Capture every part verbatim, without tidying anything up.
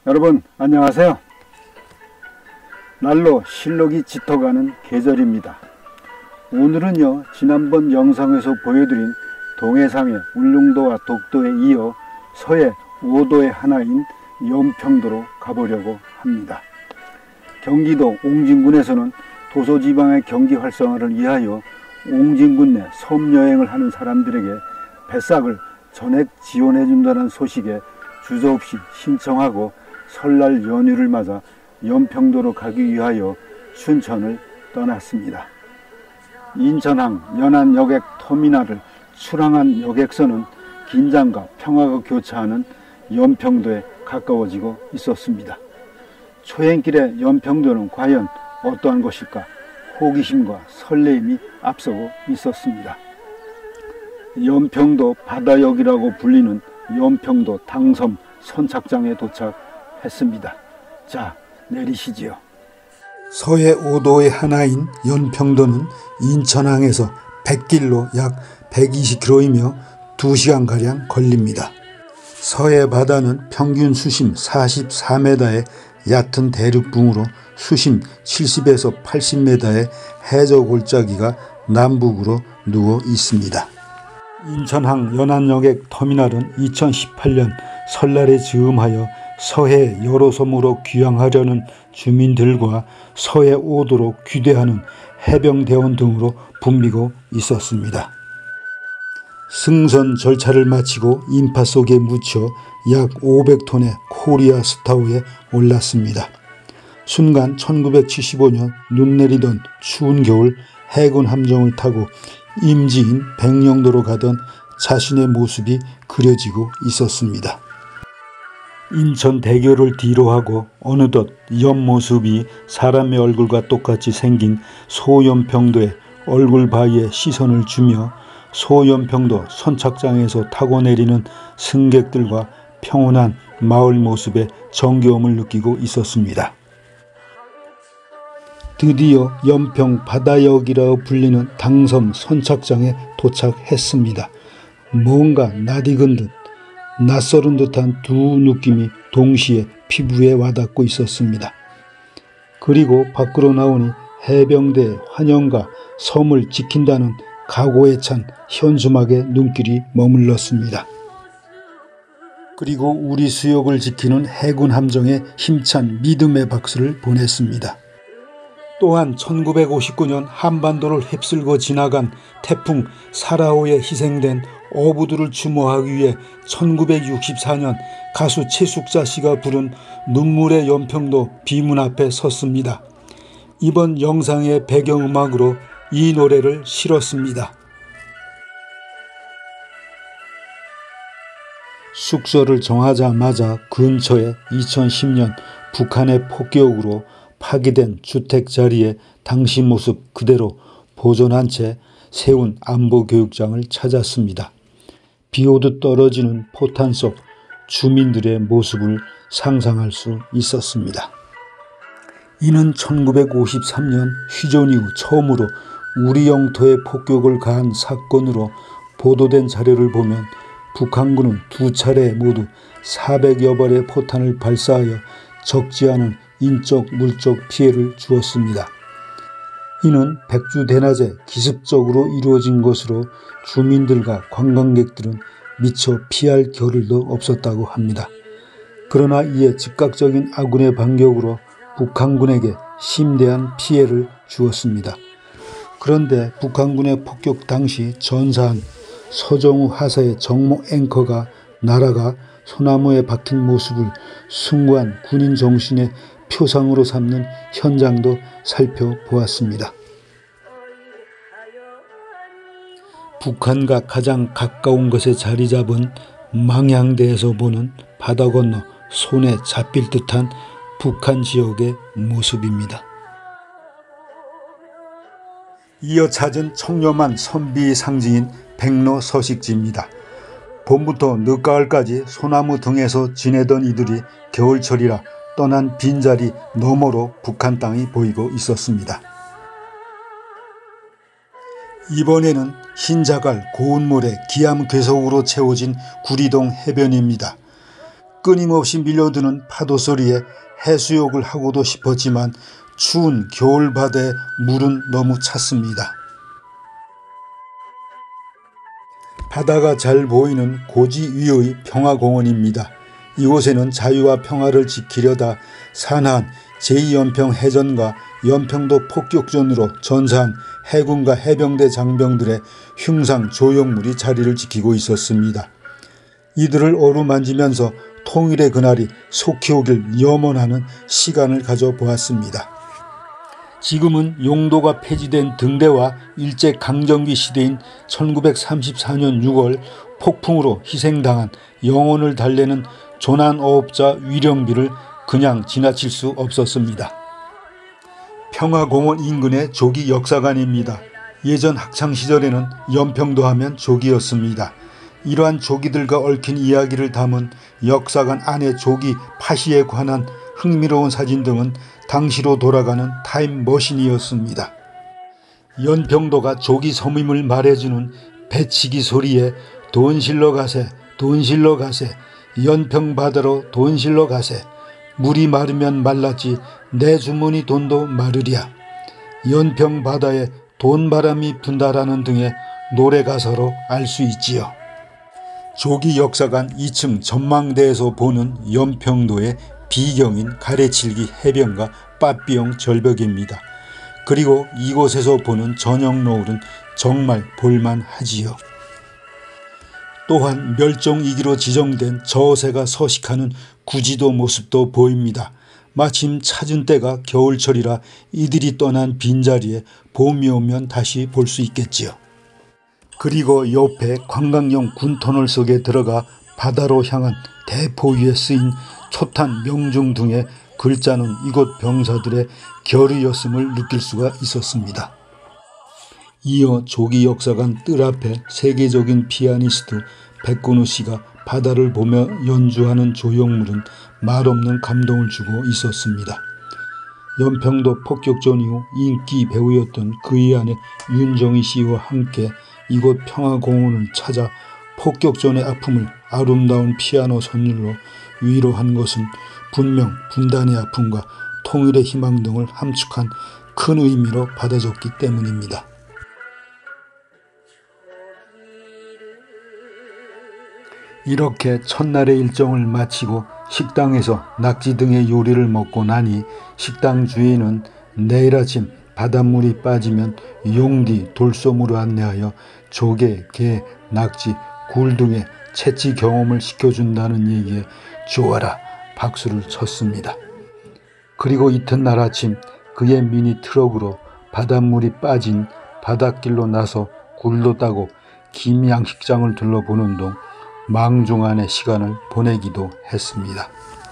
여러분 안녕하세요. 날로 실록이 짙어가는 계절입니다. 오늘은요, 지난번 영상에서 보여드린 동해상의 울릉도와 독도에 이어 서해 오 도의 하나인 연평도로 가보려고 합니다. 경기도 옹진군에서는 도서지방의 경기 활성화를 위하여 옹진군 내 섬여행을 하는 사람들에게 배삭을 전액 지원해준다는 소식에 주저없이 신청하고 설날 연휴를 맞아 연평도로 가기 위하여 춘천을 떠났습니다. 인천항 연안여객 터미널을 출항한 여객선은 긴장과 평화가 교차하는 연평도에 가까워지고 있었습니다. 초행길의 연평도는 과연 어떠한 것일까? 호기심과 설레임이 앞서고 있었습니다. 연평도 바다역이라고 불리는 연평도 당섬 선착장에 도착했습니다. 자, 내리시지요. 서해 오 도의 하나인 연평도는 인천항에서 백길로 약 백이십 킬로미터이며 두 시간가량 걸립니다. 서해 바다는 평균 수심 사십사 미터의 얕은 대륙붕으로 수심 칠십에서 팔십 미터의 해저 골짜기가 남북으로 누워 있습니다. 인천항 연안여객 터미널은 이천십팔 년 설날에 즈음하여 서해 여러 섬으로 귀향하려는 주민들과 서해 오 도로 귀대하는 해병대원 등으로 붐비고 있었습니다. 승선 절차를 마치고 인파 속에 묻혀 약 오백 톤의 코리아 스타우에 올랐습니다. 순간 천구백칠십오 년 눈 내리던 추운 겨울 해군 함정을 타고 임지인 백령도로 가던 자신의 모습이 그려지고 있었습니다. 인천 대교를 뒤로하고 어느덧 옆모습이 사람의 얼굴과 똑같이 생긴 소연평도에 얼굴 바위에 시선을 주며 소연평도 선착장에서 타고 내리는 승객들과 평온한 마을 모습에 정겨움을 느끼고 있었습니다. 드디어 연평 바다역이라고 불리는 당섬 선착장에 도착했습니다. 뭔가 낯익은 듯 낯설은 듯한 두 느낌이 동시에 피부에 와닿고 있었습니다. 그리고 밖으로 나오니 해병대의 환영과 섬을 지킨다는 각오에 찬 현수막에 눈길이 머물렀습니다. 그리고 우리 수역을 지키는 해군 함정에 힘찬 믿음의 박수를 보냈습니다. 또한 천구백오십구 년 한반도를 휩쓸고 지나간 태풍 사라오에 희생된 어부들을 추모하기 위해 천구백육십사 년 가수 최숙자 씨가 부른 눈물의 연평도 비문 앞에 섰습니다. 이번 영상의 배경음악으로 이 노래를 실었습니다. 숙소를 정하자마자 근처에 이천십 년 북한의 폭격으로 파괴된 주택 자리에 당시 모습 그대로 보존한 채 세운 안보교육장을 찾았습니다. 비오듯 떨어지는 포탄 속 주민들의 모습을 상상할 수 있었습니다. 이는 천구백오십삼 년 휴전 이후 처음으로 우리 영토에 폭격을 가한 사건으로 보도된 자료를 보면 북한군은 두 차례 모두 사백여 발의 포탄을 발사하여 적지 않은 인적 물적 피해를 주었습니다. 이는 백주대낮에 기습적으로 이루어진 것으로 주민들과 관광객들은 미처 피할 겨를도 없었다고 합니다. 그러나 이에 즉각적인 아군의 반격으로 북한군에게 심대한 피해를 주었습니다. 그런데 북한군의 폭격 당시 전사한 서정우 하사의 정모 앵커가 날아가 소나무에 박힌 모습을 숭고한 군인 정신의 표상으로 삼는 현장도 살펴보았습니다. 북한과 가장 가까운 곳에 자리 잡은 망향대에서 보는 바다 건너 손에 잡힐 듯한 북한 지역의 모습입니다. 이어 찾은 청렴한 선비의 상징인 백로 서식지입니다. 봄부터 늦가을까지 소나무 등에서 지내던 이들이 겨울철이라 떠난 빈자리 너머로 북한 땅이 보이고 있었습니다. 이번에는 흰자갈 고운 모래 기암괴석으로 채워진 구리동 해변입니다. 끊임없이 밀려드는 파도 소리에 해수욕을 하고도 싶었지만 추운 겨울 바다의 물은 너무 찼습니다. 바다가 잘 보이는 고지 위의 평화공원입니다. 이곳에는 자유와 평화를 지키려다 산한 제이 연평 해전과 연평도 폭격전으로 전사한 해군과 해병대 장병들의 흉상 조형물이 자리를 지키고 있었습니다. 이들을 어루만지면서 통일의 그날이 속히 오길 염원하는 시간을 가져보았습니다. 지금은 용도가 폐지된 등대와 일제강점기 시대인 천구백삼십사 년 유월 폭풍으로 희생당한 영혼을 달래는 조난어업자 위령비를 그냥 지나칠 수 없었습니다. 평화공원 인근의 조기 역사관입니다. 예전 학창시절에는 연평도 하면 조기였습니다. 이러한 조기들과 얽힌 이야기를 담은 역사관 안의 조기 파시에 관한 흥미로운 사진 등은 당시로 돌아가는 타임머신이었습니다. 연평도가 조기 섬임을 말해주는 배치기 소리에 돈 실러 가세, 돈 실러 가세, 연평바다로 돈 실러 가세, 물이 마르면 말랐지 내 주머니 돈도 마르랴, 연평바다에 돈바람이 분다라는 등의 노래가사로 알 수 있지요. 조기 역사관 이 층 전망대에서 보는 연평도의 비경인 가래칠기 해변과 빠삐용 절벽입니다. 그리고 이곳에서 보는 저녁 노을은 정말 볼만하지요. 또한 멸종위기로 지정된 저새가 서식하는 구지도 모습도 보입니다. 마침 찾은 때가 겨울철이라 이들이 떠난 빈자리에 봄이 오면 다시 볼 수 있겠지요. 그리고 옆에 관광용 군터널 속에 들어가 바다로 향한 대포 위에 쓰인 초탄 명중 등의 글자는 이곳 병사들의 결의였음을 느낄 수가 있었습니다. 이어 조기 역사관 뜰 앞에 세계적인 피아니스트 백근우 씨가 바다를 보며 연주하는 조형물은 말없는 감동을 주고 있었습니다. 연평도 폭격전 이후 인기 배우였던 그의 아내 윤정희 씨와 함께 이곳 평화공원을 찾아 폭격전의 아픔을 아름다운 피아노 선율로 위로한 것은 분명 분단의 아픔과 통일의 희망 등을 함축한 큰 의미로 받아줬기 때문입니다. 이렇게 첫날의 일정을 마치고 식당에서 낙지 등의 요리를 먹고 나니 식당 주인은 내일 아침 바닷물이 빠지면 용디 돌솜으로 안내하여 조개, 게, 낙지, 굴 등의 채취 경험을 시켜준다는 얘기에 좋아라 박수를 쳤습니다. 그리고 이튿날 아침 그의 미니 트럭으로 바닷물이 빠진 바닷길로 나서 굴도 따고 김양식장을 둘러보는 동 망중한의 시간을 보내기도 했습니다.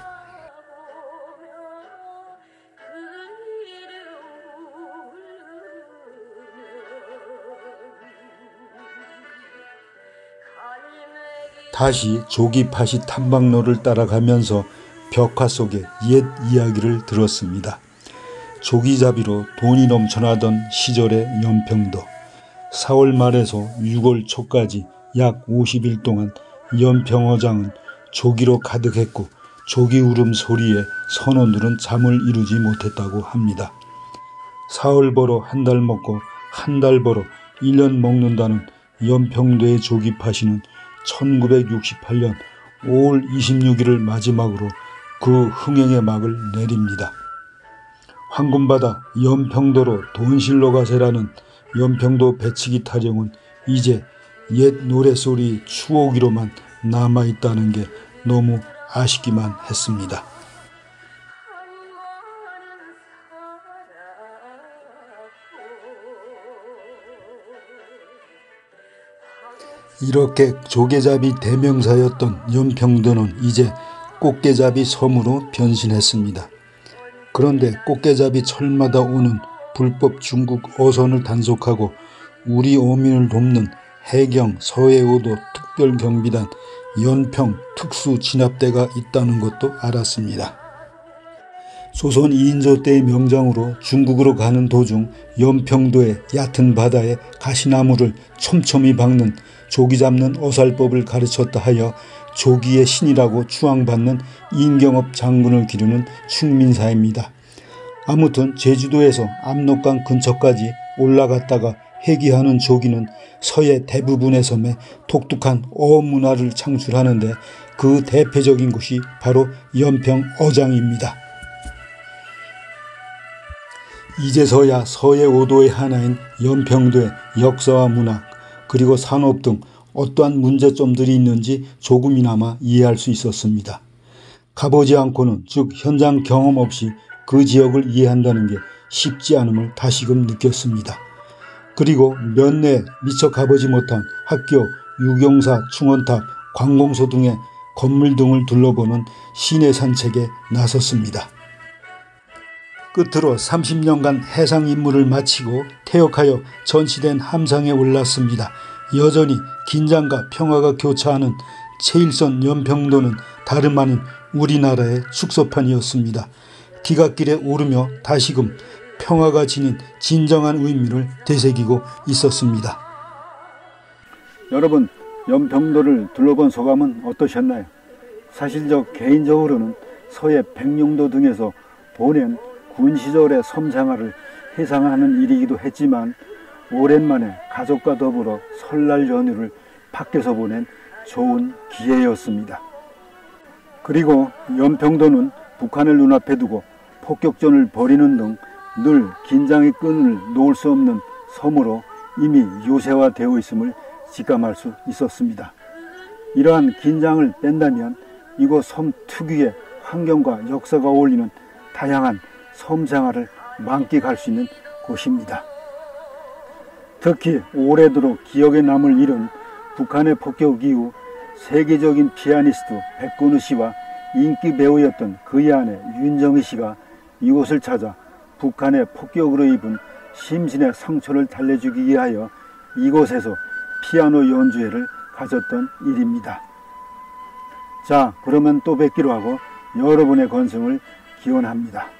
다시 조기파시 탐방로를 따라가면서 벽화 속의 옛 이야기를 들었습니다. 조기잡이로 돈이 넘쳐나던 시절의 연평도. 사월 말에서 유월 초까지 약 오십 일 동안 연평어장은 조기로 가득했고 조기 울음 소리에 선원들은 잠을 이루지 못했다고 합니다. 사흘 벌어 한 달 먹고 한 달 벌어 일 년 먹는다는 연평도의 조기파시는 천구백육십팔 년 오월 이십육일을 마지막으로 그 흥행의 막을 내립니다. 황금바다 연평도로 돈 실러 가세라는 연평도 배치기 타령은 이제 옛 노래소리 추억이로만 남아있다는 게 너무 아쉽기만 했습니다. 이렇게 조개잡이 대명사였던 연평도는 이제 꽃게잡이 섬으로 변신했습니다. 그런데 꽃게잡이 철마다 오는 불법 중국 어선을 단속하고 우리 어민을 돕는 해경 서해오도 특별경비단 연평 특수진압대가 있다는 것도 알았습니다. 조선 이인조 때의 명장으로 중국으로 가는 도중 연평도의 얕은 바다에 가시나무를 촘촘히 박는 조기 잡는 어살법을 가르쳤다 하여 조기의 신이라고 추앙받는 임경업 장군을 기르는 충민사입니다. 아무튼 제주도에서 압록강 근처까지 올라갔다가 회귀하는 조기는 서해 대부분의 섬에 독특한 어문화를 창출하는데 그 대표적인 곳이 바로 연평 어장입니다. 이제서야 서해 오도의 하나인 연평도의 역사와 문화 그리고 산업 등 어떠한 문제점들이 있는지 조금이나마 이해할 수 있었습니다. 가보지 않고는 즉 현장 경험 없이 그 지역을 이해한다는 게 쉽지 않음을 다시금 느꼈습니다. 그리고 면내 미처 가보지 못한 학교, 유경사, 충원탑, 관공서 등의 건물 등을 둘러보는 시내 산책에 나섰습니다. 끝으로 삼십 년간 해상 임무를 마치고 퇴역하여 전시된 함상에 올랐습니다. 여전히 긴장과 평화가 교차하는 제일선 연평도는 다름 아닌 우리나라의 축소판이었습니다. 기갓길에 오르며 다시금 평화가 지닌 진정한 의미를 되새기고 있었습니다. 여러분, 연평도를 둘러본 소감은 어떠셨나요? 사실 저 개인적으로는 서해 백령도 등에서 보낸 군 시절의 섬 생활을 회상하는 일이기도 했지만 오랜만에 가족과 더불어 설날 연휴를 밖에서 보낸 좋은 기회였습니다. 그리고 연평도는 북한을 눈앞에 두고 폭격전을 벌이는 등 늘 긴장의 끈을 놓을 수 없는 섬으로 이미 요새화되어 있음을 직감할 수 있었습니다. 이러한 긴장을 뺀다면 이곳 섬 특유의 환경과 역사가 어울리는 다양한 섬 생활을 만끽할 수 있는 곳입니다. 특히 오래도록 기억에 남을 일은 북한의 폭격 이후 세계적인 피아니스트 백건우 씨와 인기 배우였던 그의 아내 윤정희 씨가 이곳을 찾아 북한의 폭격으로 입은 심신의 상처를 달래주기 위하여 이곳에서 피아노 연주회를 가졌던 일입니다. 자, 그러면 또 뵙기로 하고 여러분의 건승을 기원합니다.